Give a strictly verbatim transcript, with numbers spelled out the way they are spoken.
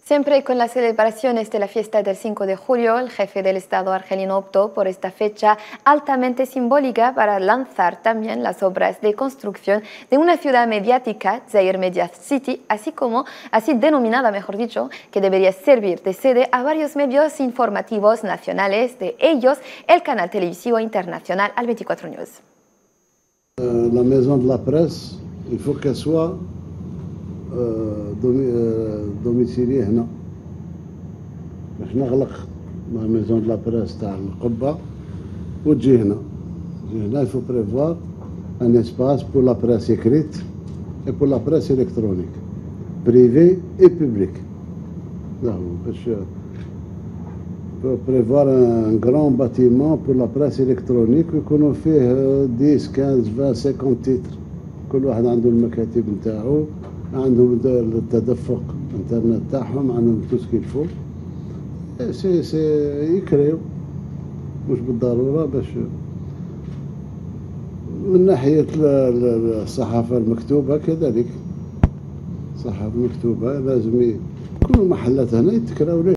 Siempre con las celebraciones de la fiesta del cinco de julio, el jefe del Estado argelino optó por esta fecha altamente simbólica para lanzar también las obras de construcción de una ciudad mediática, Zaire Media City, así como, así denominada, mejor dicho, que debería servir de sede a varios medios informativos nacionales, de ellos el canal televisivo internacional Al veinticuatro News. La maison de la presse, il faut qu'elle soit دوميسيلي هنا باش نغلق لا ميزون دو لا بريس تاع القبه وتجي هنا تجي هنا يفو بريفوار ان اسباس بور لا بريس écrite et pour la presse électronique privée et publique باش بريفوار ان غران باتيمون بور لا بريس électronique ويكونوا فيه عشرة خمسطاش عشرين خمسين تيتر كل واحد عنده المكاتب نتاعو عندهم التدفق الانترنت تاعهم عندهم تو سكيل فو سي سي يكريو مش بالضروره باش من ناحيه الصحافه المكتوبه كذلك الصحافه المكتوبه لازم كل المحلات هنا يتكراو